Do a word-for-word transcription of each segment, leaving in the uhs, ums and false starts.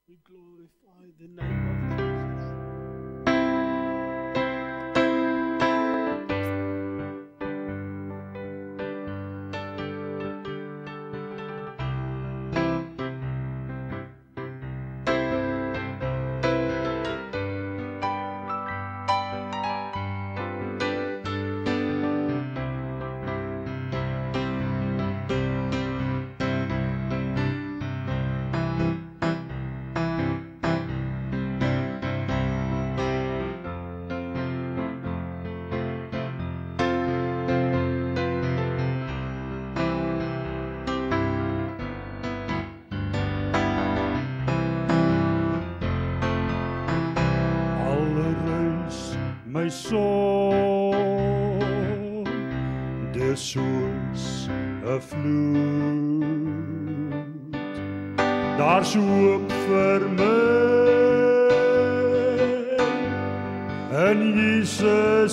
We glorify the name of Jesus. My soul, dis soos 'n vloed, daar's hoop vir my in Jesus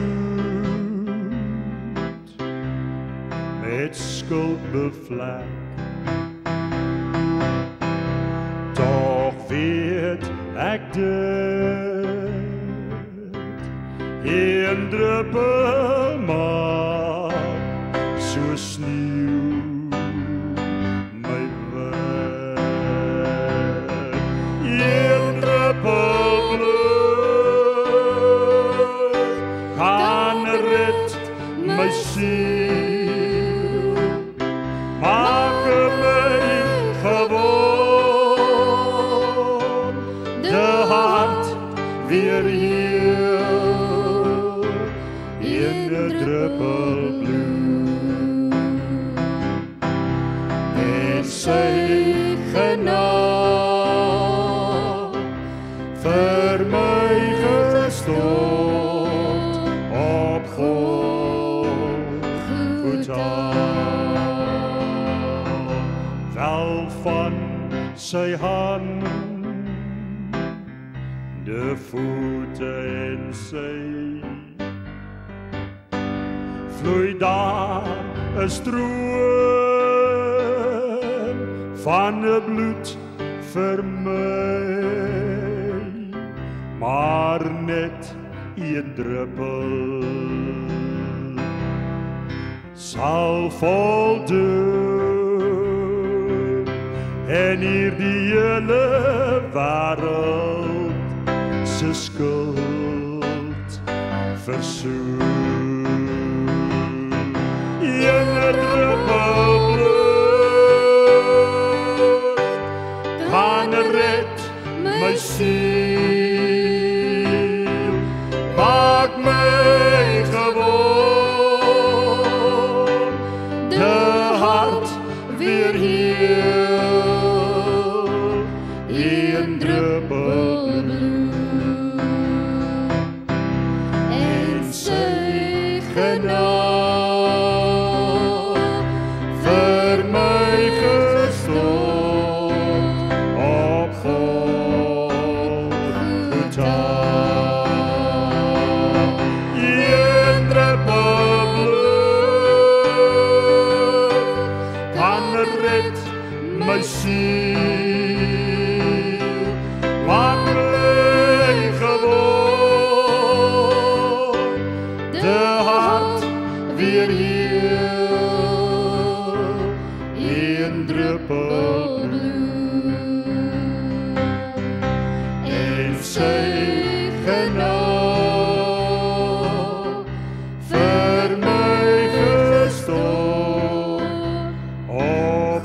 bloed, met skuld bevlek. Tog weet ek dit, een druppel maak so sneeuw my weg. Een druppel bloed kan red my siel, maak my gewoon de hart weer heel. Een druppel bloed en sy genade vir my gestort op Golgotha. Wel van sy hand, de voete en sy vloei daar 'n stroom van 'n bloed vir my, maar net een druppel sal voldoen en hierdie hele wêreld se skuld versoen. Een druppel bloed kan red my siel, maak my gewoon de hart weer heel. Een druppel bloed en sy genade my siel, maak my gewoon de hart weer heel. Een druppel bloed en sy genade vir my gestort op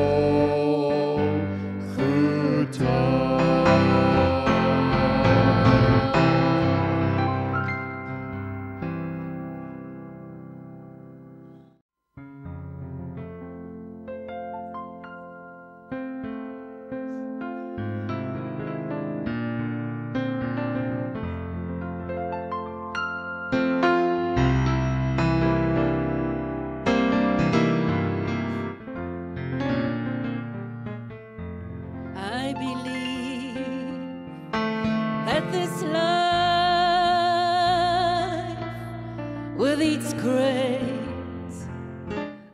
I believe that this life, with its great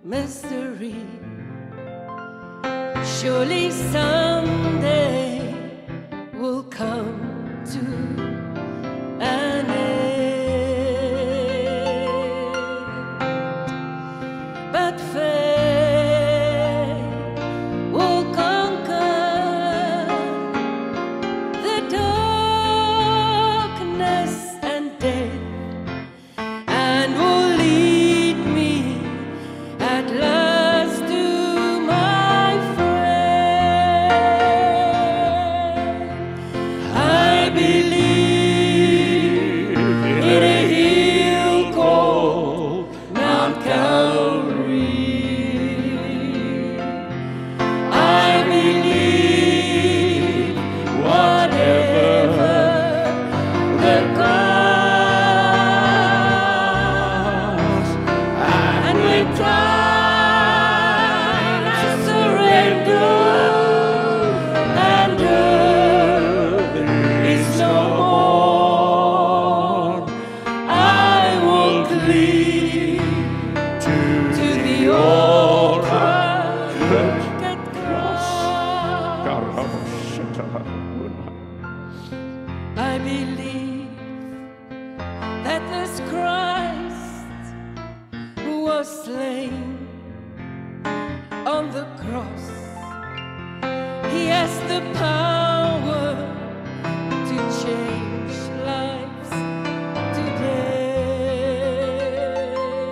mystery, surely someday I believe that this Christ who was slain on the cross, he has the power to change lives today.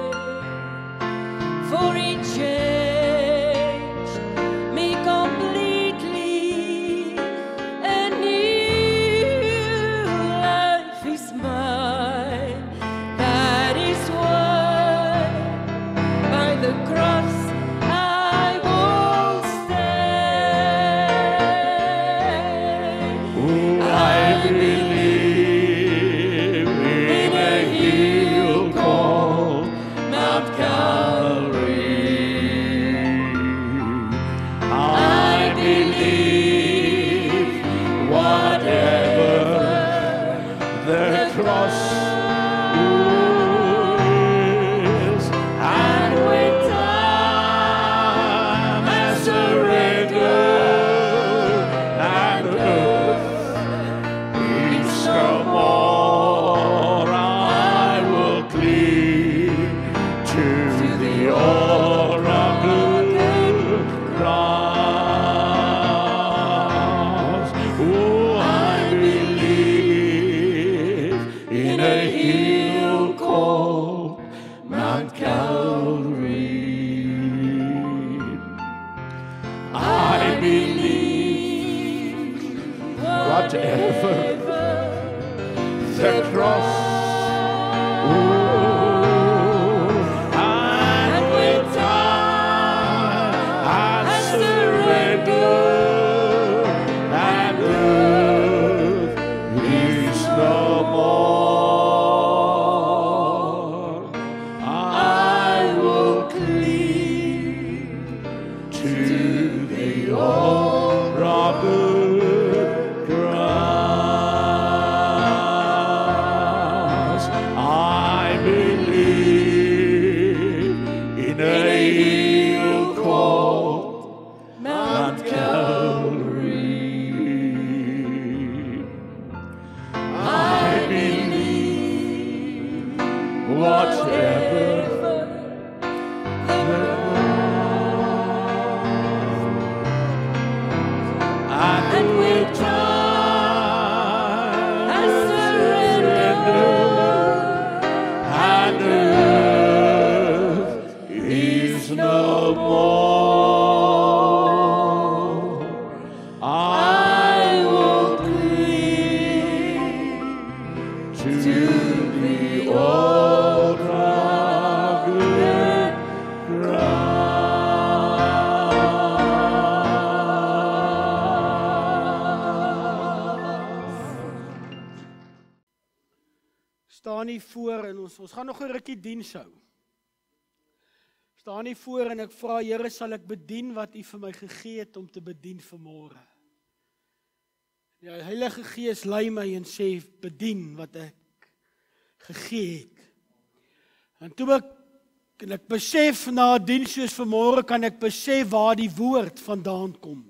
For he changed me completely, and new life is mine. That is why by the cross I will stand. Oh, I believe in a hill called Mount Calvary. I believe whatever the cross is, and with time and surrender and earth is no more, I will cling to the oracle cross. Oh, I believe in a hill called Mount Calvary. I believe whatever the cross, oh, and with time I surrender, and earth is no more. I will cling to the old rugged cross. I believe in a hill called Mount Calvary. I believe whatever and with time I surrender, and earth is no more. I will cling to the old rugged cross. Staan nie voor en ons ons gaan nog 'n rukkie diens hou. Staan nie voor en ek vra Here, sal ek bedien wat U vir my gegee het om te bedien vanmôre. Die Heilige Gees lei my en sê bedien wat ek gegee het. En toe ek en ek besef na 'n diens soos vanmôre kan ek besef waar die woord vandaan kom.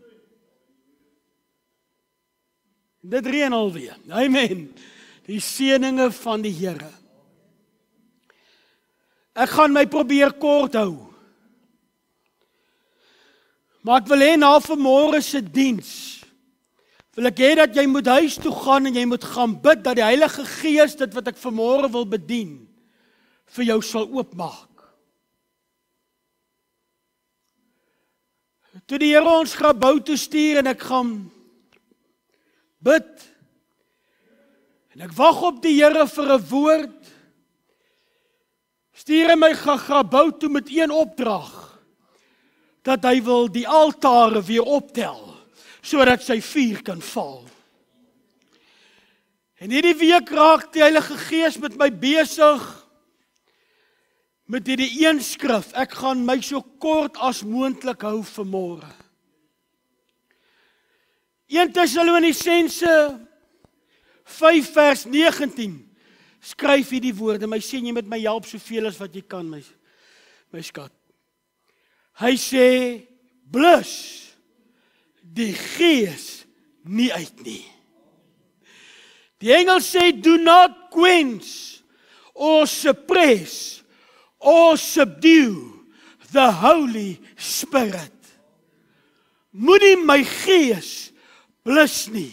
Dit reën alweer. Amen. Die seëninge van die Here. Ek gaan my probeer kort hou. Maar ek wil hê na vanmôre se diens, wil ek hê dat jy moet huis toe gaan en jy moet gaan bid dat die Heilige Gees dit wat ek vanmôre wil bedien vir jou sal oopmaak. Toe die Here ons gebou toe stuur en ek gaan bid en ek wag op die Here vir 'n woord, stuur hy my gebou toe met een opdrag, dat hy wil die altare weer optel, sodat sy vuur kan val. En hierdie week raak die Heilige Gees met my besig, met hierdie een skrif. Ek gaan my so kort as moontlik hou vanmôre. Eerste Tessalonisense vyf vers negentien skryf hierdie woorde. My sê jy met my help soveel as wat jy kan, my, my skat. Hy sê, blus die Gees nie uit nie. Die Engels sê, do not quench or suppress or subdue the Holy Spirit. Moenie my gees blus nie.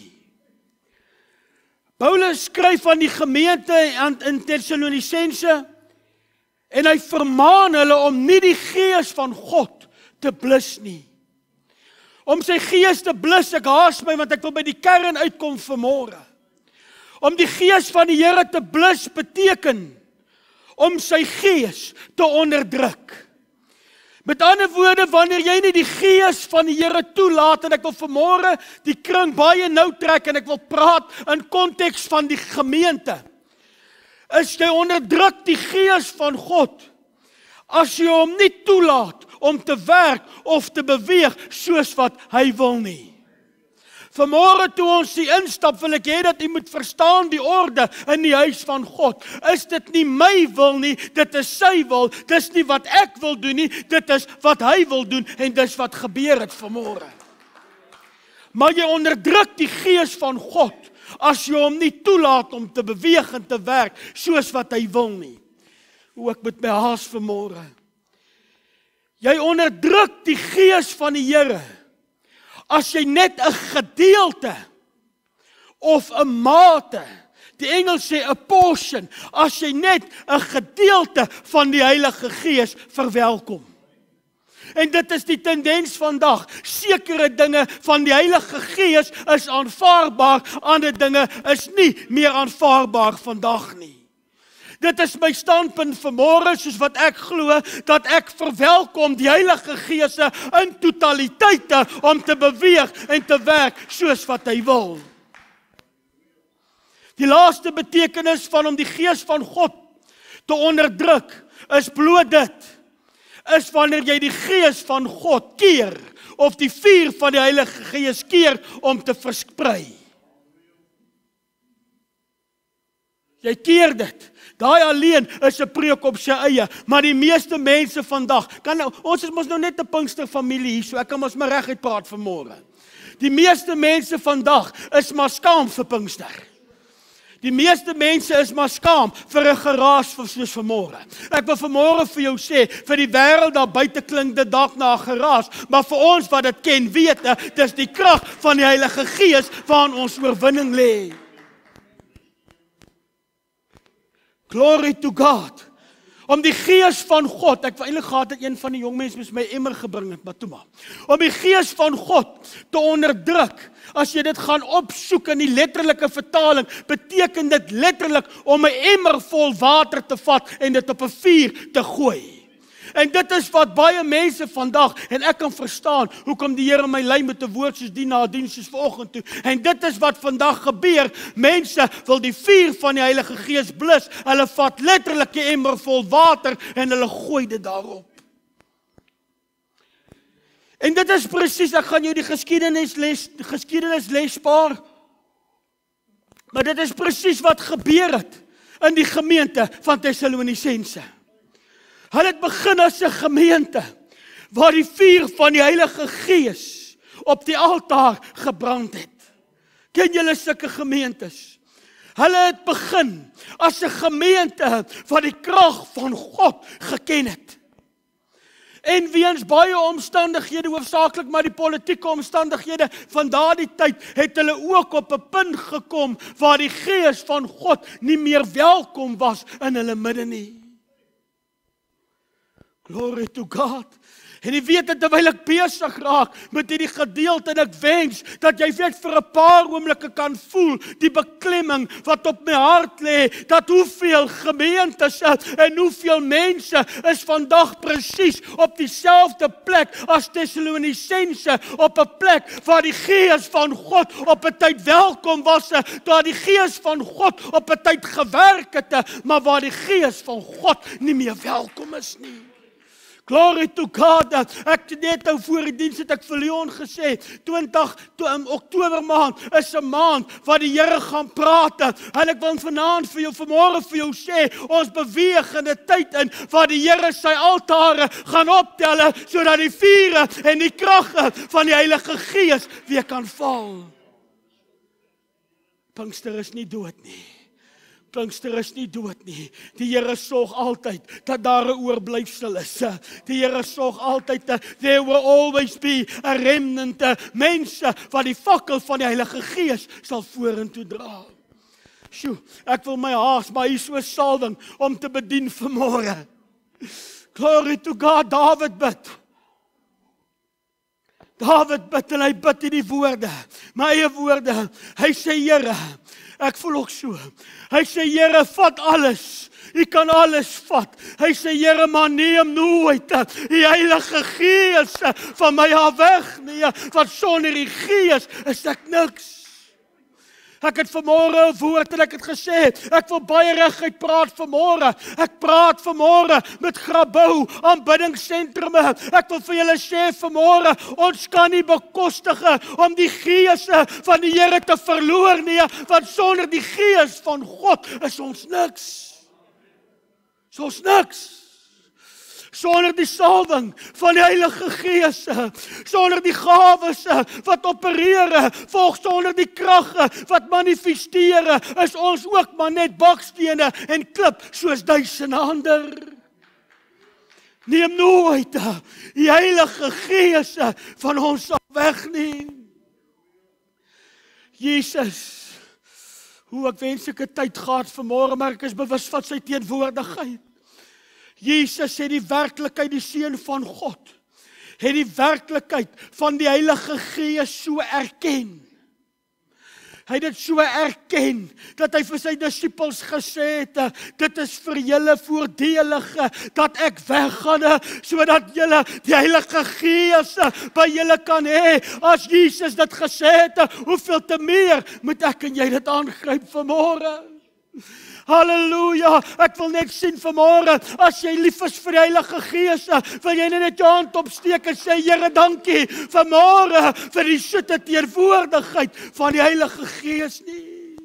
Paulus skryf aan die gemeente in Thessalonisense en hy vermaan hulle om nie die gees van God te blus nie. Om sy gees te blus, ek haas my want ek wil by die kern uitkom vanmôre. Om die gees van die Here te blus beteken om sy gees te onderdruk. Met ander woorde, wanneer jy nie die gees van die Here toelaat, en ek wil vanmôre die kring baie nou trek, en ek wil praat in konteks van die gemeente, is jy onderdruk die gees van God, as jy hom nie toelaat om te werk of te beweeg, soos wat hy wil nie. Vanmôre toe ons die instap, wil ek hê dat jy moet verstaan die orde in die huis van God. Is dit nie my wil nie, dit is sy wil, dis nie wat ek wil doen nie, dit is wat hy wil doen, en dis wat gebeur het vanmôre. Maar jy onderdruk die gees van God, as jy hom nie toelaat om te beweeg en te werk, soos wat hy wil nie. O, ek moet my haas vanmôre. Jy onderdruk die gees van die Here, as jy net 'n gedeelte of 'n mate, die Engels sê 'n portion, as jy net 'n gedeelte van die Heilige Gees verwelkom. En dit is die tendens vandag. Sekere dinge van die Heilige Gees is aanvaarbaar, ander dinge is nie meer aanvaarbaar vandag nie. Dit is my standpunt vanmôre, soos wat ek glo, dat ek verwelkom die Heilige Gees in totaliteite om te beweeg en te werk soos wat hy wil. Die laaste betekenis van om die Gees van God te onderdruk, is bloot dit, is wanneer jy die Gees van God keer, of die vuur van die Heilige Gees keer om te versprei. Jy keer dit. Daai alleen is 'n preek op sy eie, maar die meeste mense vandag, kan, ons is mos nou net 'n Pinksterfamilie hier, so ek kan mos maar reguit praat vanmôre. Die meeste mense vandag is maar skaam vir Pinkster. Die meeste mense is maar skaam vir 'n geraas soos vanmôre. Ek wil vanmôre vir jou sê, vir die wêreld daar buite klink dit dalk na 'n geraas, maar vir ons wat dit ken, weet, dis die krag van die Heilige Gees waarin ons oorwinning lê. Glory to God. Om die Gees van God, ek wou eintlik gehad het een van die jong mense mis my emmer gebring het, maar toe maar. Om die Gees van God te onderdruk, as jy dit gaan opsoek in die letterlike vertaling, beteken dit letterlik om 'n emmer vol water te vat en dit op 'n vuur te gooi. En dit is wat baie mense vandag, en ek kan verstaan, hoekom die Here my lei met 'n woord soos die na diens soos vanoggend toe. En dit is wat vandag gebeur. Mense wil die vuur van die Heilige Gees blus. Hulle vat letterlik 'n emmer vol water en hulle gooi dit daarop. En dit is presies, ek gaan jou die geskiedenis les, geskiedenis les spaar. Maar dit is presies wat gebeur het in die gemeente van Thessalonisense. Hulle het begin as 'n gemeente waar die vuur van die Heilige Gees op die altaar gebrand het. Ken julle sulke gemeentes? Hulle het begin as 'n gemeente wat die krag van God geken het. En weens baie omstandighede, hoofsaaklik maar die politieke omstandighede van daardie tyd, het hulle ook op 'n punt gekom waar die Gees van God nie meer welkom was in hulle midde nie. Glory to God. En jy weet dat terwyl ek besig raak met hierdie gedeelte, en ek wens dat jy weet vir 'n paar oomblikke kan voel die beklemming wat op my hart lê, dat hoeveel gemeentes en hoeveel mense is vandag presies op dieselfde plek as Thessalonisense, op 'n plek waar die Gees van God op 'n tyd welkom was, waar die Gees van God op 'n tyd gewerk het, maar waar die Gees van God nie meer welkom is nie. Glory to God. Ek het net nou voor die diens het ek vir Leon gesê, twintig Oktober maand is 'n maand waar die Here gaan praat. En ek wil vanaand vir jou, vanmôre vir jou sê, ons beweeg in 'n tyd in waar die Here sy altare gaan optel, sodat die vure en die krag van die Heilige Gees weer kan val. Pinkster is nie dood nie. Pinkster is nie dood nie. Die Here sorg altyd dat daar 'n oorblyfsel is. Die Here sorg altyd dat there will always be a remnant, mense wat die fakkel van die Heilige Gees sal vorentoe dra. Sjoe, ek wil my haas, maar hier is so salwing om te bedien vanmôre. Glory to God, David bid. David bid en hy bid in die woorde, my eie woorde. Hy sê, Here, ek voel ook so. Hy sê, Here, vat alles. U kan alles vat. Hy sê, Here, maar neem nooit die Heilige Gees van my af weg nie, want sonder die Gees is ek niks. Ek het vanmôre 'n woord en ek het gesê, ek wil baie reguit praat vanmôre. Ek praat vanmôre met Grabouw aanbiddingsentrume. Ek wil vir julle sê vanmôre, ons kan nie bekostig om die Gees van die Here te verloor nie, want sonder die Gees van God is ons niks. Is ons niks. Sonder die salwing van die Heilige Gees, sonder die gawes wat opereer, volgens sonder die krag wat manifesteer, is ons ook maar net bakstene en klip soos duisende ander. Neem nooit die Heilige Gees van ons af weg nie. Jesus, hoe ek wens ek 'n tyd gehad vanmôre, maar ek is bewus van sy teenwoordigheid. Jesus het die werklikheid, die Seun van God, het die werklikheid van die Heilige Gees so erken. Hy het dit so erken, dat hy vir sy disippels gesê het, dit is vir julle voordelig, dat ek weggaan, sodat julle die Heilige Gees by julle kan hê. As Jesus dit gesê het, hoeveel te meer moet ek en jy dit aangryp vanmôre? Halleluja, ek wil net sien vanmôre, as jy lief is vir die Heilige Gees, wil jy net jou hand opsteek en sê, Here, dankie vanmôre vir die soete teenwoordigheid van die Heilige Gees nie.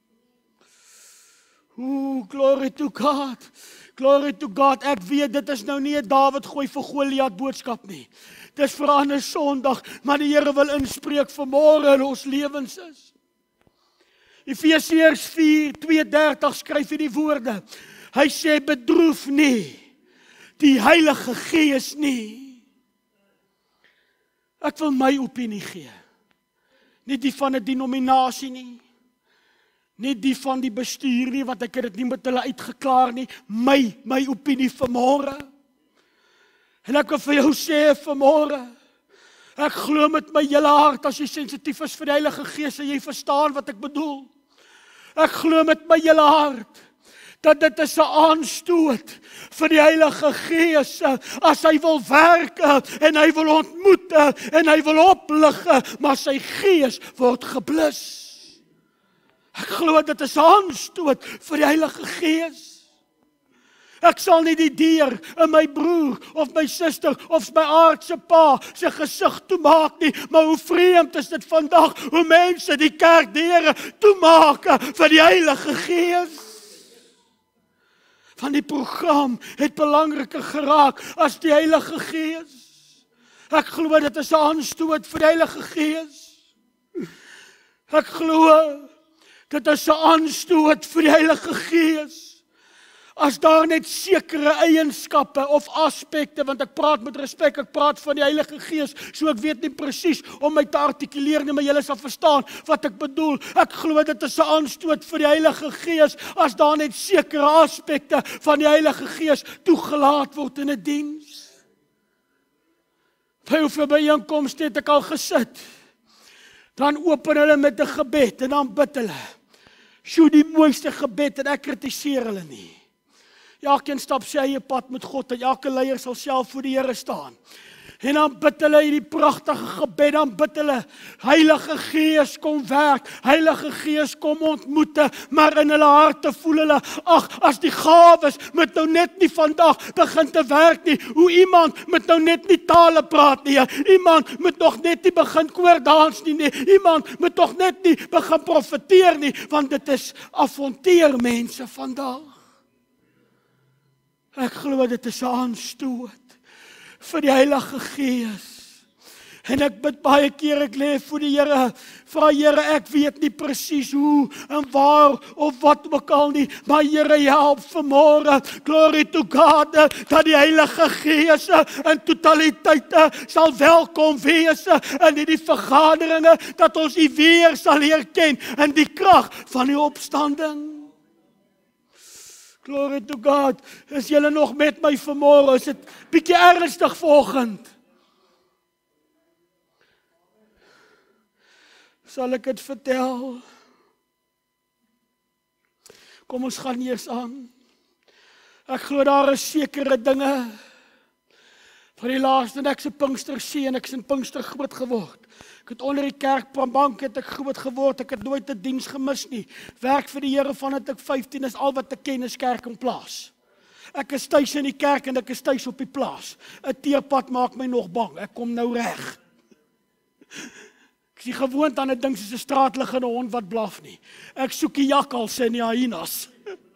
Ooh, glory to God, glory to God, ek weet, dit is nou nie 'n Dawid gooi vir Goliat boodskap nie. Dit is vir 'n ander Sondag, maar die Here wil inspreek vanmôre in ons lewens is. Efesiërs vier tweeëndertig skryf hy die woorde. Hy sê, bedroef nie die Heilige Gees nie. Ek wil my opinie gee. Nie die van 'n denominasie nie. Nie die van die bestuur nie, want ek het dit nie met hulle uitgeklaar nie. My, my opinie vanmôre. En ek wil vir jou sê vanmôre, ek glo met my hele hart, as jy sensitief is vir die Heilige Gees, en jy verstaan wat ek bedoel. Ek glo met my hele hart, dat dit is 'n aanstoot vir die Heilige Gees, as hy wil werk, en hy wil ontmoet, en hy wil oplig, maar sy Gees word geblus. Ek glo dit is 'n aanstoot vir die Heilige Gees. Ek sal nie die deur in my broer, of my suster, of my aardse pa, sy gesig toemaak nie, maar hoe vreemd is dit vandag, hoe mense die kerkdeure toemaak vir die Heilige Gees. Van die program het belangriker geraak as die Heilige Gees. Ek glo dit is 'n aanstoot vir die Heilige Gees. Ek glo dit is 'n aanstoot vir die Heilige Gees. As daar net sekere eienskappe of aspekte, want ek praat met respek, ek praat van die Heilige Gees, so ek weet nie presies om my te artikuleer nie, maar julle sal verstaan wat ek bedoel. Ek glo dit is 'n aanstoot vir die Heilige Gees, as daar net sekere aspekte van die Heilige Gees toegelaat word in 'n diens. By hoeveel byeenkomste het ek al gesit, dan open hulle met 'n gebed, en dan bid hulle. Sjoe, die mooiste gebed, en ek kritiseer hulle nie. Elkeen stap sy eie pad met God, en elke leier sal self voor die Here staan. En dan bid hulle hierdie pragtige gebed, dan bid hulle, Heilige Gees kom werk, Heilige Gees kom ontmoete, maar in hulle harte voel hulle, ag, as die gawes moet nou net nie vandag begin te werk nie, hoe iemand moet nou net nie tale praat nie, iemand moet nog net nie begin koordans nie, nie, iemand moet nog net nie begin profeteer nie, want dit is avontuur mense vandag. Ek glo dit is 'n aanstoot vir die Heilige Gees. En ek bid baie keer, ek lê voor die Here, vra Here, ek weet nie presies hoe en waar of wat ook al nie, maar Here, help vanmôre, glory to God, dat die Heilige Gees in totaliteit sal welkom wees in die vergaderinge, dat ons U weer sal leer ken in die krag van die opstanding. Glory to God, is julle nog met my vanmôre, is dit bietjie ernstig vanoggend? Sal ek dit vertel? Kom ons gaan eers aan. Ek glo daar is sekere dinge van die laaste, en ek se Pinkster seun, ek is in Pinkster groot geword. Ek het onder die kerkbank het ek groot geword, ek het nooit 'n diens gemis nie. Werk vir die Here vandat ek vyftien is, al wat ek ken is kerk en plaas. Ek is tuis in die kerk en ek is tuis op die plaas. 'n Teerpad maak my nog bang, ek kom nou reg. Ek is nie gewoond aan 'n ding soos 'n straatlig en 'n hond wat blaf nie. Ek soek die jakkalse en die hyenas.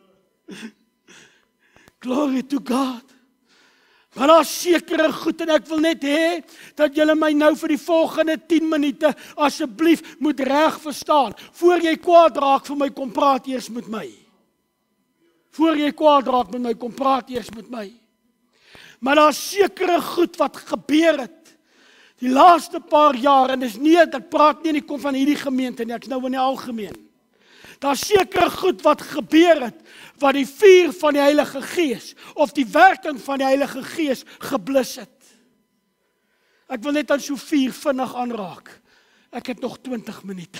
Glory to God. Maar daar is sekere goed en ek wil net hê dat julle my nou vir die volgende tien minute asseblief moet reg verstaan. Voor jy kwaad raak vir my, kom praat eers met my. Voor jy kwaad raak met my, kom praat eers met my. Maar daar is sekere goed wat gebeur het die laaste paar jaar, en dis nie, ek praat nie en ek kom van hierdie gemeente nie, ek is nou in die algemeen. Daar is sekere goed wat gebeur het, wat die vuur van die Heilige Gees, of die werking van die Heilige Gees geblus het. Ek wil net aan so vier vinnig aanraak. Ek het nog twintig minute.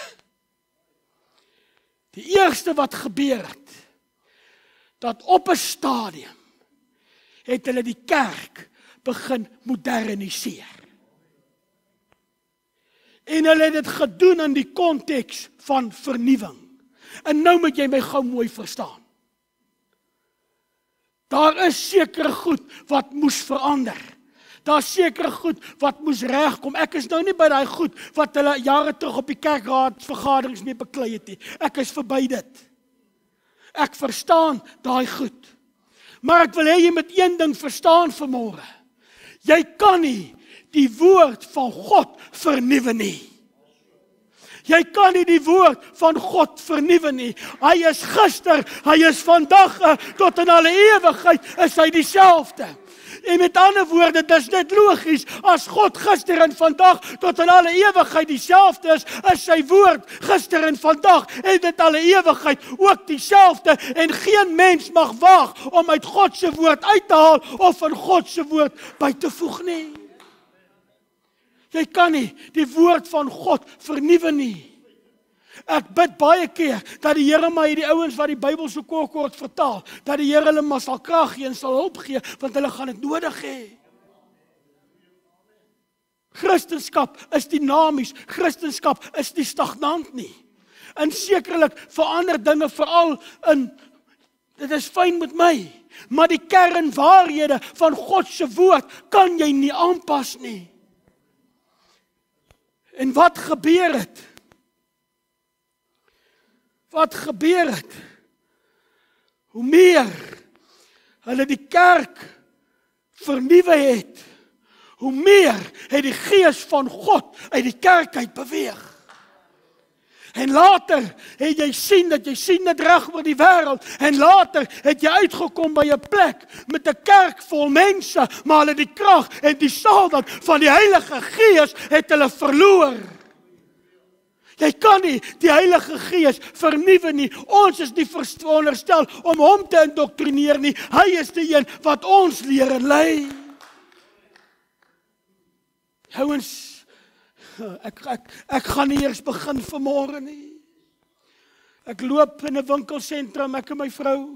Die eerste wat gebeur het, dat op 'n stadium, het hulle die kerk begin moderniseer. En hulle het dit gedoen in die konteks van vernuwing. En nou moet jy my gou mooi verstaan. Daar is sekere goed wat moes verander. Daar is sekere goed wat moes regkom. Ek is nou nie by daai goed wat hulle jare terug op die kerkraadsvergaderings mee beklei het nie. Ek is verby dit. Ek verstaan daai goed. Maar ek wil hê jy moet een ding verstaan vanmôre. Jy kan nie die woord van God vernuwe nie. Jy kan nie die woord van God vernuwe nie. Hy is gister, hy is vandag, tot in alle ewigheid is hy dieselfde. En met ander woorde, dit is net logies, as God gister en vandag tot in alle ewigheid dieselfde is, is sy woord gister en vandag en dit alle ewigheid ook dieselfde, en geen mens mag waag om uit God se woord uit te haal of van God se woord by te voeg nie. Jy kan nie die woord van God vernuwe nie. Ek bid baie keer dat die Here my die ouens wat die Bybel so kort kort vertaal, dat die Here hulle maar sal krag gee en sal hulp gee, want hulle gaan dit nodig hê. Christendom is dinamies, Christendom is nie stagnant nie. En sekerlik verander dinge veral in, dit is fyn met my, maar die kernwaarhede van God se woord kan jy nie aanpas nie. En wat gebeur het? Wat gebeur het? Hoe meer hulle die kerk vernuwe het, hoe meer het die Gees van God uit die kerk uit beweeg. En later het jy sien dat jy sien dit reg oor die wêreld, en later het jy uitgekom by 'n plek met 'n kerk vol mense, maar hulle die krag en die salwing van die Heilige Gees het hulle verloor. Jy kan nie die Heilige Gees vernuwe nie. Ons is nie veronderstel om hom te indoktrineer nie. Hy is die een wat ons leer en lei. Ouens, Ek, ek, ek gaan nie eers begin vanmôre nie. Ek loop in 'n winkelsentrum, ek en my vrou.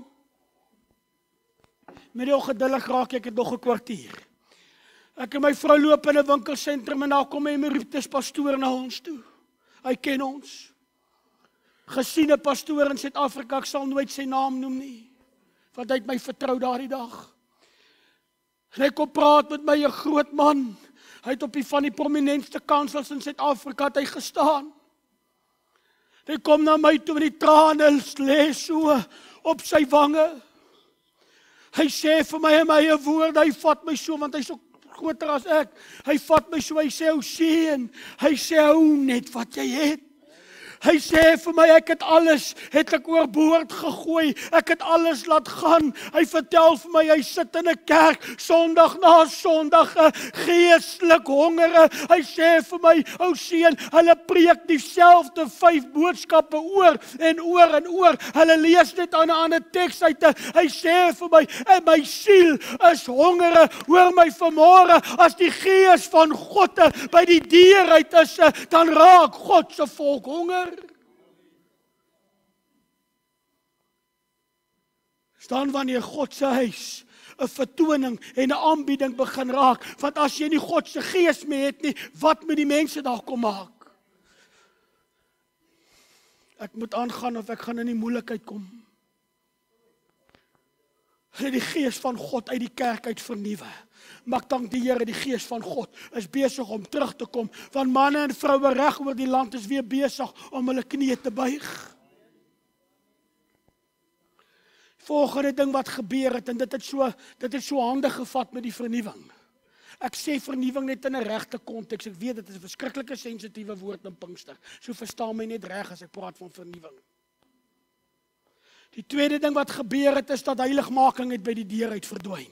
Met die ongeduldig raak ek het nog 'n kwartier. Ek en my vrou loop in 'n winkelsentrum en daar kom 'n emeritus pastoor na ons toe. Hy ken ons. Gesiene pastoor in Suid-Afrika, ek sal nooit sy naam noem nie, want hy het my vertrou daardie dag. En hy kom praat met my, 'n groot man. Hy het op die van die prominentste kansels in Suid-Afrika het hy gestaan. Hy kom na my toe met die trane lê so op sy wange. Hy sê vir my in my eie woorde, hy vat my so, want hy so groter as ek. Hy vat my so, hy sê, ou seun, hy sê, hou net wat jy het. Hy sê vir my, ek het alles, het ek oorboord gegooi, ek het alles laat gaan. Hy vertel vir my, hy sit in 'n kerk, Sondag na Sondag, geestelik hongere. Hy sê vir my, ou seun, hulle preek dieselfde vyf boodskappe oor en oor en oor. Hulle lees net aan 'n ander teks uit. Hy sê vir my, en my siel is hongere. Hoor my vanmôre, as die gees van God by die deur uit is, dan raak God se volk honger. Dan wanneer God se huis 'n vertoning en 'n aanbieding begin raak, want as jy nie God se gees meer het nie, wat moet die mense daar kom maak? Ek moet aangaan of ek gaan in die moeilikheid kom. En die gees van God uit die kerk uit vernuwe. Maar ek dank die Here, die gees van God is besig om terug te kom, want manne en vroue reg oor die land is weer besig om hulle knieë te buig. Volgende ding wat gebeur het, en dit het so, dit het so hande gevat met die vernuwing. Ek sê vernuwing net in 'n regte konteks. Ek weet dit is 'n verskriklike sensitiewe woord in Pinkster. So verstaan my net reg as ek praat van vernuwing. Die tweede ding wat gebeur het, is dat heiligmaking het by die deur uit verdwyn.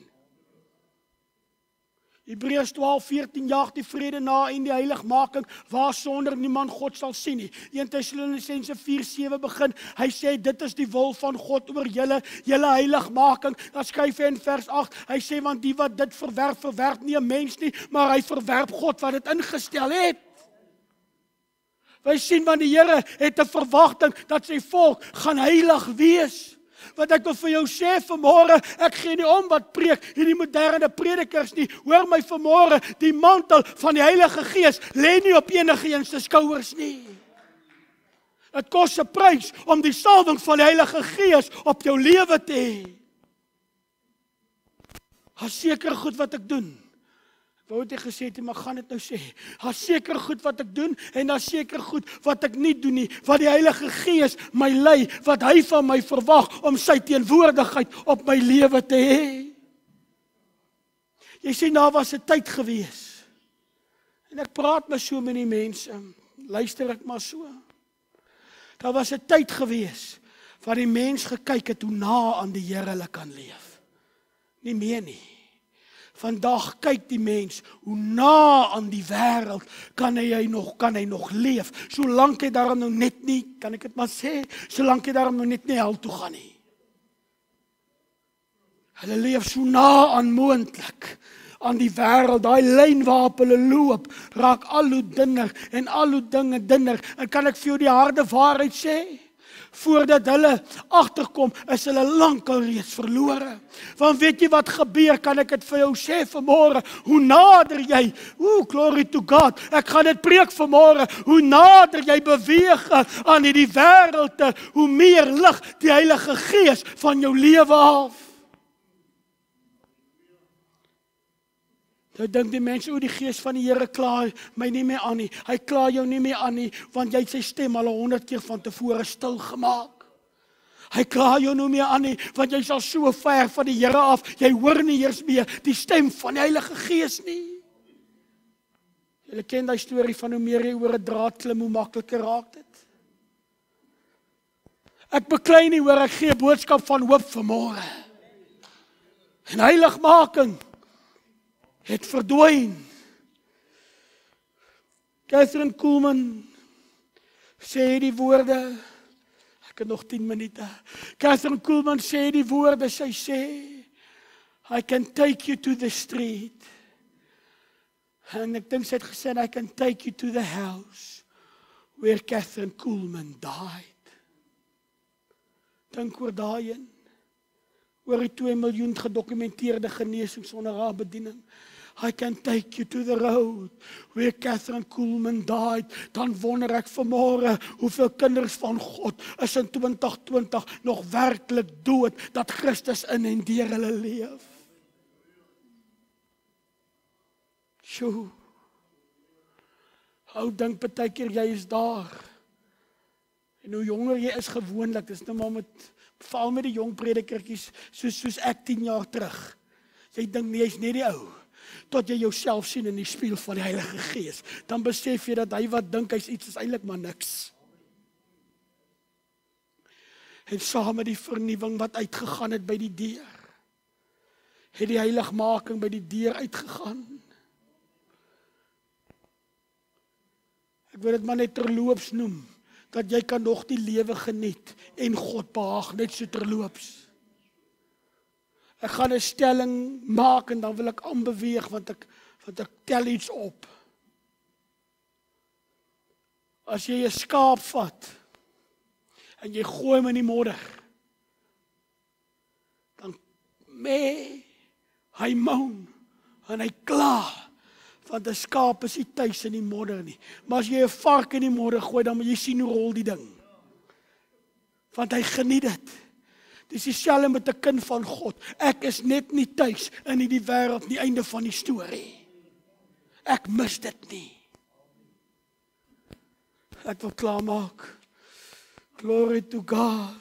Hebreërs twaalf veertien jaag die vrede na en die heiligmaking, waar sonder niemand God sal sien nie. Eerste Tessalonisense vier sewe begin, hy sê dit is die wil van God oor julle, julle heiligmaking. Dan skryf hy in vers agt, hy sê want die wat dit verwerp, verwerp nie 'n mens nie, maar hy verwerp God wat dit ingestel het. Wij sien want die Here het 'n verwagting dat sy volk gaan heilig wees. Wat ek wil vir jou sê vanmôre, ek gee nie om wat preek hierdie moderne predikers nie. Hoor my vanmôre, die mantel van die Heilige Gees lê nie op enige een se skouers nie. Dit kos 'n prys om die salwing van die Heilige Gees op jou lewe te hê. Has seker goed wat ek doen. Ek wou dit gesê het, maar gaan dit nou sê. Has seker goed wat ek doen en has seker goed wat ek nie doen nie. Wat die Heilige Gees my lei, wat hy van my verwag om sy teenwoordigheid op my lewe te hê. Jy sien, daar was 'n tyd gewees. En ek praat maar so met die mense. Luister ek maar so. Daar was 'n tyd gewees waar die mens gekyk het hoe na aan die Here hulle kan leef. Nie meer nie. Vandag kyk die mens hoe na aan die wêreld kan hy nog kan hy nog leef. Solank hy daarom nou net nie, kan ek dit maar sê, solank hy daarom nou net nie hel toe gaan nie. Hulle leef so na aan moontlik aan die wêreld. Daai lyn waarop hulle loop, raak al hoe dunner en al hoe dinge dunner. En kan ek vir jou die harde waarheid sê? Voordat hulle agterkom, is hulle lankal reeds verlore. Want weet jy wat gebeur, kan ek dit vir jou sê vanmôre, hoe nader jy, ooh, glory to God, ek gaan dit preek vanmôre, hoe nader jy beweeg aan hierdie wêreld, hoe meer lig die Heilige Gees van jou lewe af. Nou dink die mense, o die Gees van die Here kla my nie meer aan nie. Hy kla jou nie meer aan nie, want jy het sy stem al honderd keer van tevore stil gemaak. Hy kla jou nie meer aan nie, want jy is al so ver van die Here af, jy hoor nie eers meer die stem van die Heilige Gees nie. Julle ken die storie van hoe meer jy oor 'n draad klim, hoe makliker raak dit. Ek beklei nie hoor, ek gee 'n boodskap van hoop vanmôre. En heiligmaking het verdwyn. Catherine Kuhlman sê die woorde, ek het nog tien minute. Catherine Kuhlman sê die woorde, sy sê, I can take you to the street. En ek dink sy het gesê, I can take you to the house where Catherine Kuhlman died. Dink oor daai een. Oor die twee miljoen gedokumenteerde genesings onder haar bediening. I can take you to the road where Catherine Kuhlman died. Dan wonder ek vanmôre hoeveel kinders van God is in twintig twintig nog werklik dood, dat Christus in en deur hulle leef. Sjoe. Hou dink partykeer jy is daar. En hoe jonger jy is gewoonlik, dis nou maar met veral met die jong predikertjies, soos, soos ek tien jaar terug. Jy dink nie, jy's net die ou. tot jy jouself sien in die spieël van die Heilige Gees. Dan besef jy dat hy wat dink hy's iets is eintlik maar niks. En saam met die vernuwing wat uitgegaan het by die deur, het die heiligmaking by die deur uitgegaan. Ek wil dit maar net terloops noem, dat jy kan nog die lewe geniet en God behaag, net so terloops. Ek gaan 'n stelling maak en dan wil ek aanbeweeg, want ek, want ek tel iets op. As jy 'n skaap vat, en jy gooi hom in die modder, dan mee, hy moan, en hy kla, want 'n skaap is nie tuis in die modder nie. Maar as jy 'n vark in die modder gooi, dan moet jy sien hoe rol die ding. Want hy geniet dit. Dis dieselfde met 'n kind van God. Ek is net nie tuis in hierdie wêreld nie, einde van die storie. Ek mis dit nie. Ek wil klaarmaak. Glory to God.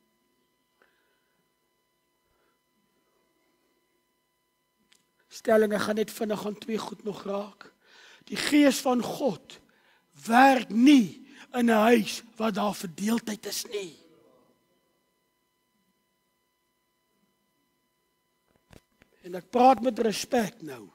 Stelling, ek gaan net vinnig aan twee goed nog raak. Die Gees van God werk nie in 'n huis waar daar verdeeldheid is nie. En ek praat met respek nou.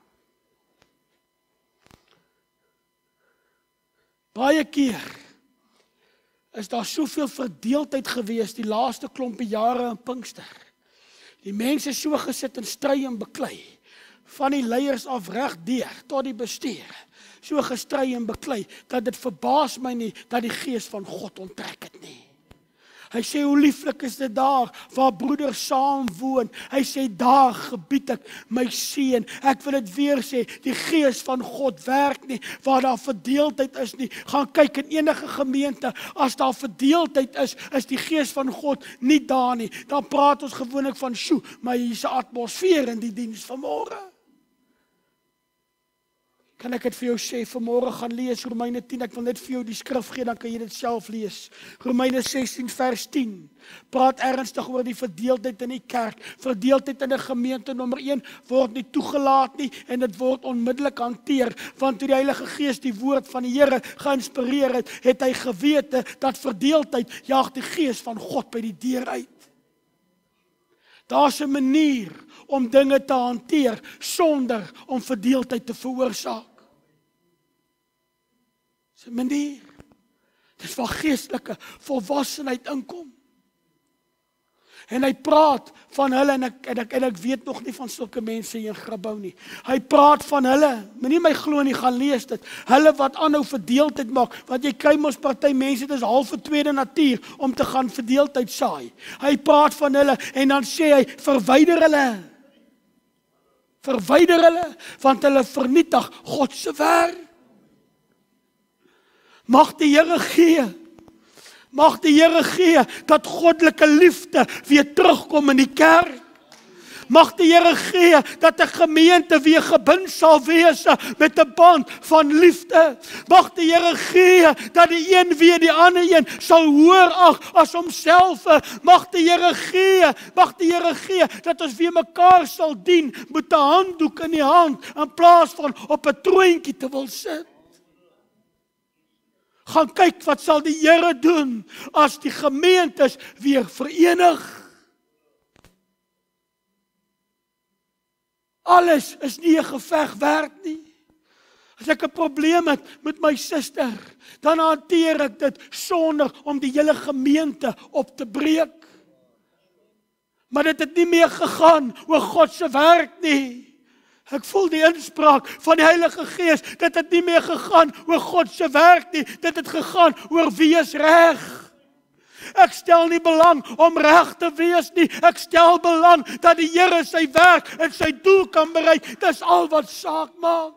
Baie keer is daar soveel verdeeldheid gewees die laaste klompie jare in Pinkster. Die mense so gesit in stry en beklei, van die leiers af reg deur tot die bestuur, so gestry en beklei, dat dit verbaas my nie dat die Gees van God onttrek het nie. Hy sê, hoe lieflik is dit daar, waar broeders saam woon. Hy sê, daar gebied ek my seën. Ek wil dit weer sê, die Gees van God werk nie, waar daar verdeeldheid is nie. Gaan kyk in enige gemeente, as daar verdeeldheid is, is die Gees van God nie daar nie. Dan praat ons gewoonlik van, sjoe, maar hier is 'n atmosfeer in die diens vanmôre. Kan ek dit vir jou sê, vanmôre gaan lees Romeine tien, ek wil net vir jou die skrif gee, dan kan jy dit self lees. Romeine sestien vers tien, praat ernstig oor die verdeeldheid in die kerk, verdeeldheid in 'n gemeente, nommer een, word nie toegelaat nie, en dit word onmiddellik hanteer, want toe die Heilige Gees die woord van die Here geïnspireer het, het hy gewete, dat verdeeldheid jaag die Gees van God by die deur uit. Daar's 'n manier om dinge te hanteer, sonder om verdeeldheid te veroorsaak. Dis 'n manier. Dis waar geestelike volwassenheid inkom. En hy praat van hulle, en ek, en ek, en ek weet nog nie van sulke mense hier in Grabouw nie. Hy praat van hulle, moenie my glo nie, gaan lees dit. Hulle wat aanhou verdeeldheid maak, want jy kry mos party mense, dit is half 'n tweede natuur, om te gaan verdeeldheid saai. Hy praat van hulle, en dan sê hy, verwyder hulle. Verwyder hulle, want hulle vernietig God se werk. Mag die Here gee, mag die Here gee, dat goddelike liefde weer terugkom in die kerk. Mag die Here gee, dat 'n gemeente weer gebind sal wees met 'n band van liefde. Mag die Here gee, dat die een weer die ander een sal hoor ag as homself. Mag die Here gee, mag die Here gee, dat ons weer mekaar sal dien met 'n handdoek in die hand, in plaas van op 'n troontjie te wil sit. Gaan kyk wat sal die Here doen, as die gemeentes weer verenig. Alles is nie 'n geveg werd nie. As ek 'n probleem het met my suster, dan hanteer ek dit sonder om die hele gemeente op te breek. Maar dit het nie meer gegaan oor God se werk nie. Ek voel die inspraak van die Heilige Gees, dit het nie meer gegaan oor God se werk nie, dit het gegaan oor wie is reg. Ek stel nie belang om reg te wees nie, ek stel belang dat die Here sy werk en sy doel kan bereik, dis al wat saak maak.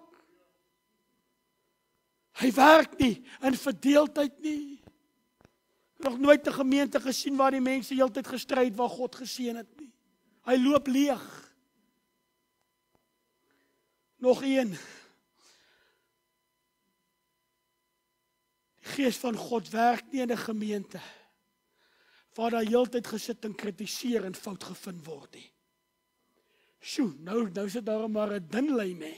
Hy werk nie in verdeeldheid nie. Ek het nog nooit 'n gemeente gesien waar die mense heeltyd gestry het waar God geseën het nie. Hy loop leeg. Nog een. Die Gees van God werk nie in 'n gemeente waar daar heeltyd gesit en kritiseer en fout gevind word nie. Sjoe, nou, nou sit daar maar 'n dun lyn hè.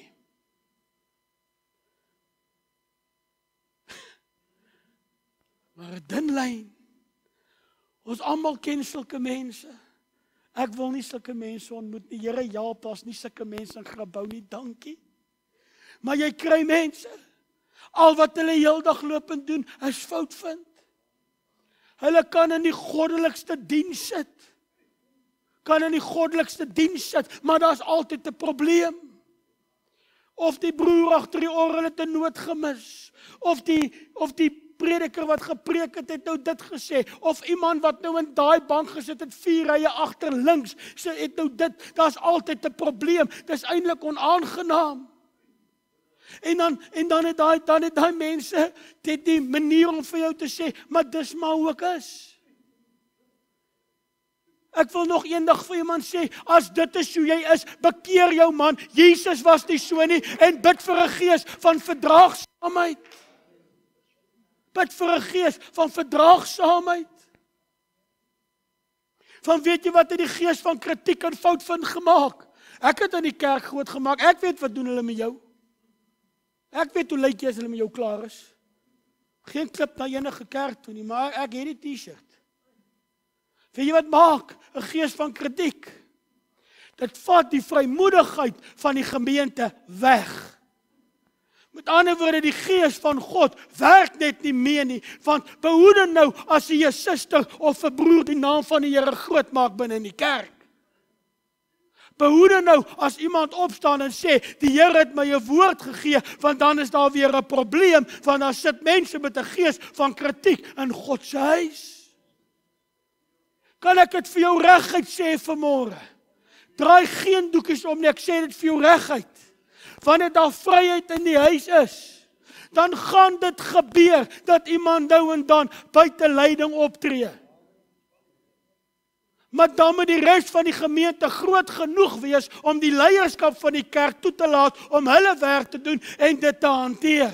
Maar 'n dun lyn. Ons almal ken sulke mense. Ek wil nie sulke mense ontmoet nie. Here, ja, pas nie sulke mense in Grabouw nie, dankie. Maar jy kry mense, al wat hulle heeldag loop en doen, is fout vind. Hulle kan in die goddelikste diens sit. Kan in die goddelikste diens sit, maar daar's altyd 'n probleem. Of die broer agter die orgel het 'n noot gemis, of die of die prediker wat gepreek het, het nou dit gesê, of iemand wat nou in daai bank gesit het, vier rye agter links, sê het nou dit, daar's altyd 'n probleem, dis eintlik onaangenaam. En dan, en dan het daai, dan het daai mense, dit die manier om vir jou te sê, maar dis maar hoe ek is. Ek wil nog eendag vir iemand sê, as dit is hoe jy is, bekeer jou man, Jesus was nie so nie, en bid vir 'n gees van verdraagsaamheid. Bid vir 'n gees van verdraagsaamheid. Van weet jy wat het die gees van kritiek en fout vind gemaak? Ek het in die kerk groot gemaak, ek weet wat doen hulle met jou. Ek weet hoe lyk jy as hulle met jou klaar is. Geen klip na enige kerk toe nie, maar ek het die t-shirt. Weet jy wat maak 'n gees van kritiek? Dit vat die vrymoedigheid van die gemeente weg. Met ander woorde, die gees van God werk net nie meer nie, want behoede nou as jy 'n suster of 'n broer die naam van die Here groot maak binne in die kerk. Behoede nou as iemand opstaan en sê, die Here het my 'n woord gegee, want dan is daar weer 'n probleem, want dan sit mense met 'n gees van kritiek in God se huis. Kan ek dit vir jou reguit sê vanmôre? Draai geen doekies om nie, ek sê dit vir jou reguit. Wanneer daar vryheid in die huis is, dan gaan dit gebeur, dat iemand nou en dan buite leiding optree. Maar dan moet die res van die gemeente groot genoeg wees, om die leierskap van die kerk toe te laat, om hulle werk te doen, en dit te hanteer.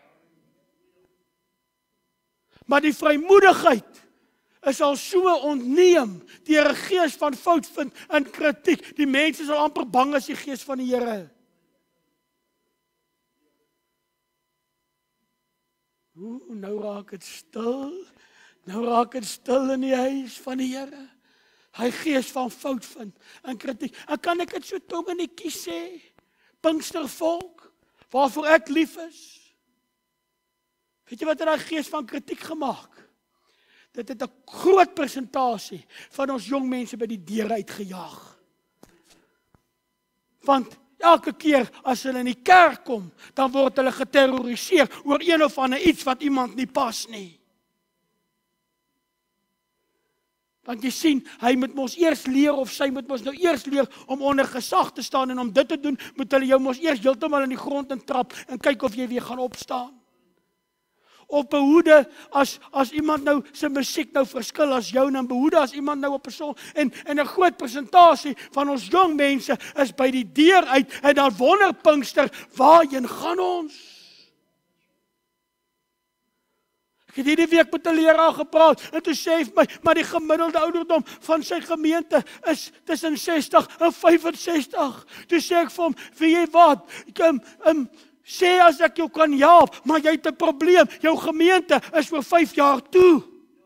Maar die vrymoedigheid, is al so ontneem, deur 'n gees van fout vind, en kritiek, die mense sal amper bang as die gees van die Here. Oeh, nou raak het stil, nou raak het stil in die huis van die Here. Hy gees van fout vind, en kritiek. En kan ek dit so tong in die kies sê? Pinkstervolk, waarvoor ek lief is. Weet jy wat het daai gees van kritiek gemaak? Dit het 'n groot persentasie van ons jong mense by die deur uitgejaag. Want elke keer as hulle in die kerk kom, dan word hulle geterroriseer oor een of ander iets wat iemand nie pas nie. Want jy sien, hy moet mos eers leer, of sy moet mos nou eers leer, om onder gesag te staan, en om dit te doen, moet hulle jou mos eers heeltemal in die grond intrap, en kyk of jy weer gaan opstaan. Of behoede, as, as iemand nou sy musiek nou verskil as jou, en behoede as iemand nou op 'n song, en, en 'n groot persentasie van ons jong mense is by die deur uit, en dan wonder Pinkster, waarheen gaan ons? Ek het hierdie week met 'n leraar gepraat, en toe sê hy vir my, maar die gemiddelde ouderdom van sy gemeente is tussen sestig en vyf en sestig. Toe sê ek vir hom, weet jy wat, ek, um, um, sê as ek jou kan help, maar jy het 'n probleem, jou gemeente is vir vyf jaar toe.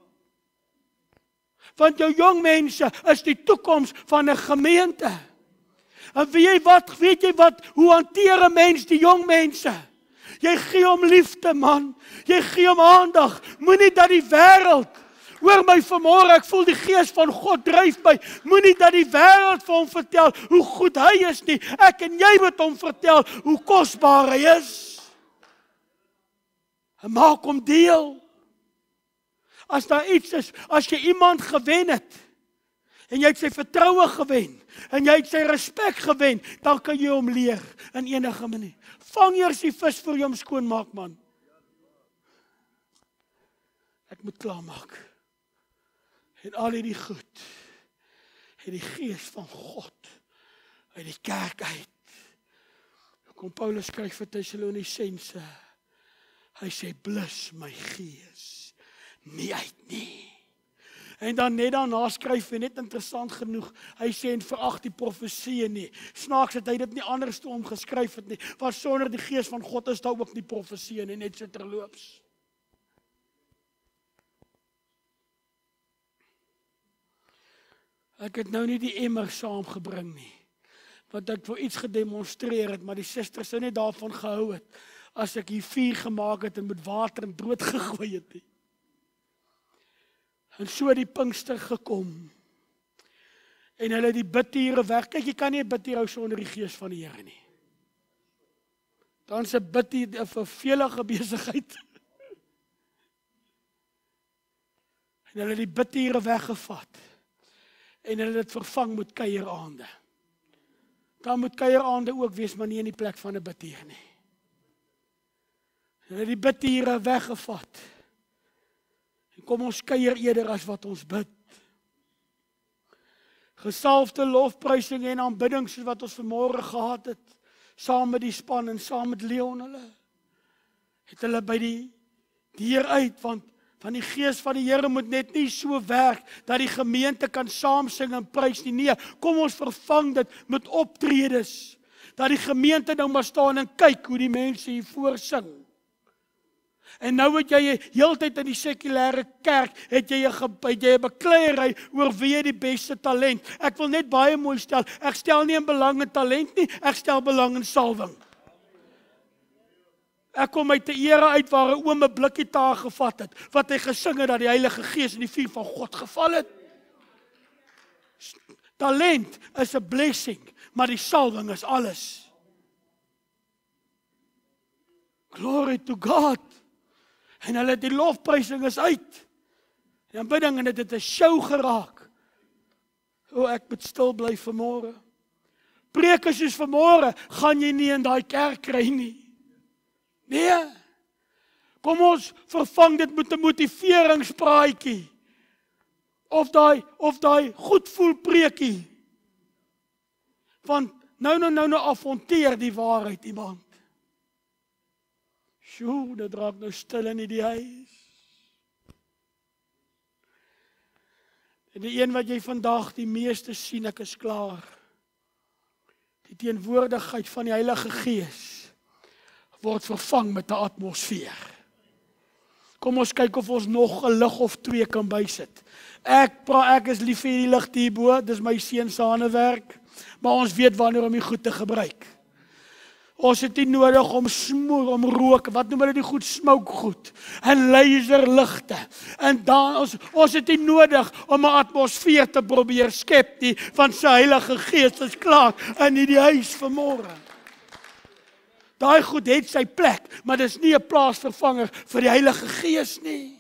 Want jou jong mense is die toekoms van 'n gemeente. En weet jy wat, weet jy wat, hoe hanteer 'n mens die jong mense? Jy gee hom liefde, man. Jy gee hom aandag. Moenie dat die wêreld, hoor my vanmôre, ek voel die gees van God dryf my. Moenie dat die wêreld vir hom vertel hoe goed hy is nie. Ek en jy moet hom vertel hoe kosbaar hy is. En maak hom deel. As daar iets is, as jy iemand gewen het, en jy het sy vertroue gewen, en jy het sy respek gewen, dan kan jy hom leer in enige manier. Vang eers die vis vir jy hom skoonmaak, man. Ek moet klaarmaak. En al hierdie goed, het die gees van God uit die kerk uit. Kom Paulus skryf vir Tessalonisense, hy sê, blus my gees nie uit nie. En dan net daarna skryf hy net interessant genoeg. Hy sê en verag die profeseë nie. Snaaks dat hy dit nie anders toe om geskryf het nie. Want sonder die gees van God is daar ook nie profeseë nie, net so terloops. Ek het nou nie die emmer saamgebring nie. Want ek wil iets gedemonstreer het, maar die susters sou net daarvan gehou het, as ek hier vuur gemaak het en met water en brood gegooi het nie. En so die Pinkster gekom. En hulle die bidure weg. Kyk, jy kan nie 'n bidtuur hou sonder die gees van die Here nie. Dan is 'n bidtuur 'n vervelige besigheid. En hulle die bidture weggevat. En hulle het vervang met kuieraande. Dan moet kuieraande ook wees, maar nie in die plek van 'n bidtuur nie. Hulle het die bidture weggevat. En kom ons kuier eerder as wat ons bid. Gesalfde lofprysing en aanbidding soos wat ons vanmôre gehad het, saam met die span en saam met Leon hulle, het hulle by die deur uit, want van die gees van die Here moet net nie so werk, dat die gemeente kan saam sing en prys nie. Nee, kom ons vervang dit met optredes, dat die gemeente nou maar staan en kyk hoe die mense hier voor sing. En nou het jy heeltyd in die sekulêre kerk, het jy 'n het jy 'n bekleierery oor wie jy die beste talent. Ek wil net baie mooi stel, ek stel nie in belang in talent nie, ek stel belang in salwing. Ek kom uit 'n era uit waar 'n oom 'n blikgitaar gevat het, wat hy gesing het dat die Heilige Gees en die vuur van God geval het. Talent is 'n blessing, maar die salwing is alles. Glory to God. En hulle die lofprysing is uit. Die aanbidding en dit het 'n show geraak. O, ek moet stil bly vanmôre. Preke soos vanmôre gaan jy nie in daai kerk kry nie. Nee. Kom ons vervang dit met 'n motiveringspraatjie. Of daai of daai goed voel preekie. Want nou nou nou nou affonteer die waarheid iemand. Sjoe, dit raak nou stil in die huis. En die een wat jy vandag die meeste sien, ek is klaar. Die teenwoordigheid van die Heilige Gees word vervang met 'n atmosfeer. Kom ons kyk of ons nog 'n lig of twee kan bysit. Ek praat, ek is lief vir die lig hierbo, dis my seun se handewerk, maar ons weet wanneer om die goed te gebruik. Ons het nie nodig om smoor, om rook, wat noem hulle die goed, smoke goed, en laserligte. En dan, ons, ons het nie nodig om 'n atmosfeer te probeer skep nie, want sy Heilige Gees is klaar in die huis vanmôre. Daai goed het sy plek, maar dis nie 'n plaasvervanger vir die Heilige Gees nie.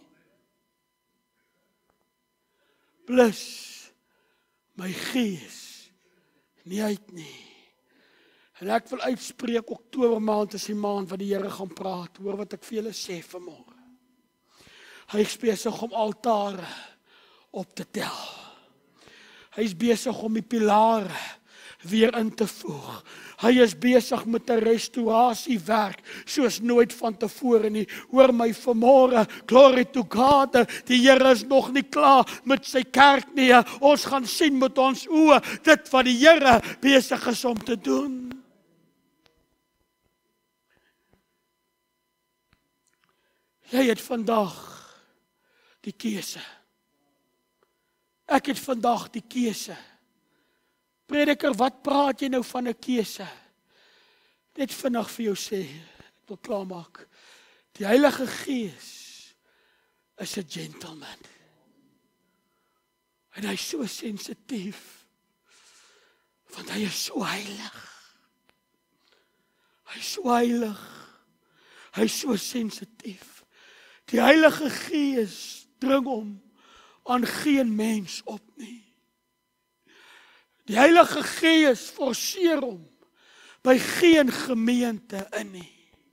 Plus, my gees nie uit nie. En ek wil uitspreek, Oktober maand is die maand wat die Here gaan praat. Hoor wat ek vir julle sê vanmôre. Hy is besig om altare op te tel. Hy is besig om die pilare weer in te voeg. Hy is besig met 'n restaurasiewerk soos nooit vantevore nie. Hoor my vanmôre, glory to God, die Here is nog nie klaar met sy kerk nie. Ons gaan sien met ons oë dit wat die Here besig is om te doen. Jy het vandag die keuse. Ek het vandag die keuse. Prediker, wat praat jy nou van 'n keuse? Net vinnig vir jou sê, ek wil klaarmaak. Die Heilige Gees is 'n gentleman. En hy is so sensitief, want hy is so heilig. Hy is so heilig. Hy is so sensitief. Die Heilige Gees dring hom aan geen mens op nie. Die Heilige Gees forceer hom by geen gemeente in nie.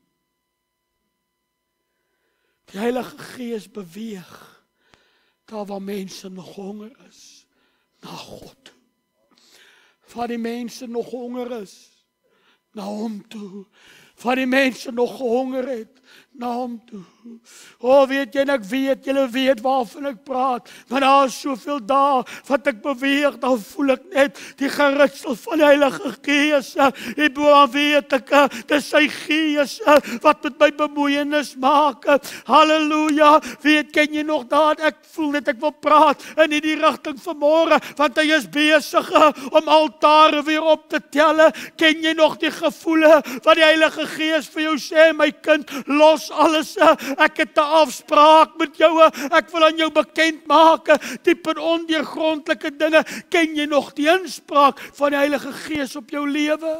Die Heilige Gees beweeg daar waar mense nog honger is na God. Waar die mense nog honger is na hom toe. Waar die mense nog gehonger het na hom toe. O, weet jy, en ek weet, julle weet waarvan ek praat, maar daar is soveel dae, wat ek beweeg, dan voel ek net die geritsel van die Heilige Gees, en dan weet ek, dis sy Gees, wat met my bemoeienis maak, halleluja, weet, ken jy nog daar, ek voel net, ek wil praat, in die rigting vanmôre, want hy is besig, om altare weer op te tel, ken jy nog die gevoele, wat die Heilige Gees vir jou sê, my kind, los alles, ek het 'n afspraak met jou, ek wil aan jou bekend maak, diep en ondeurgrondelike dinge, ken jy nog die inspraak van die Heilige Gees op jou lewe?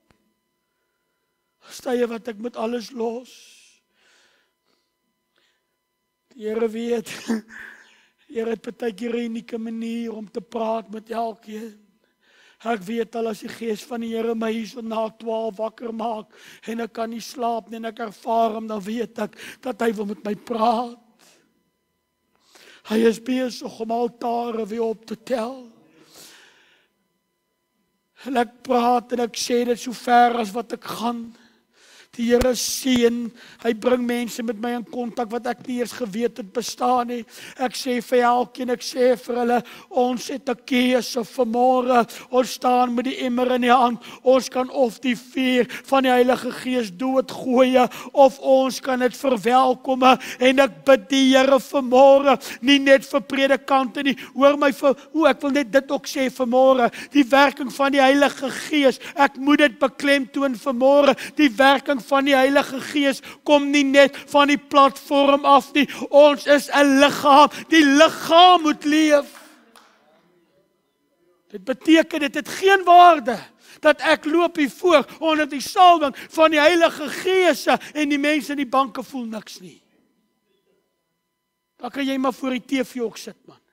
Stye wat ek met alles los. Die Here weet, die Here het partykeer 'n unieke manier om te praat met elkeen. Ek weet al as die Gees van die Here my hier so na twaalf wakker maak, en ek kan nie slaap nie, en ek ervaar hom, dan weet ek, dat hy wil met my praat. Hy is besig om altare weer op te tel. En ek praat en ek sê dit so ver as wat ek gaan. Die Here seën, hy bring mense met my in kontak wat ek nie eers geweet het bestaan nie. Ek sê vir elkeen, ek sê vir hulle, ons het 'n keuse vanmôre. Ons staan met die emmer in die hand. Ons kan of die vuur van die Heilige Gees doodgooi, of ons kan dit verwelkom. En ek bid die Here vanmôre, nie net vir predikante nie. Hoor my vir, o, ek wil net dit ook sê vanmôre. Die werking van die Heilige Gees, ek moet dit beklemtoon vanmôre. Die werking van die Heilige Gees kom nie net van die platform af nie. Ons is 'n liggaam. Die liggaam moet leef. Dit beteken dit het geen waarde dat ek loop hier voor onder die salwing van die Heilige Gees en die mense in die banke voel niks nie. Dan kan jy maar voor die T V ook sit, man.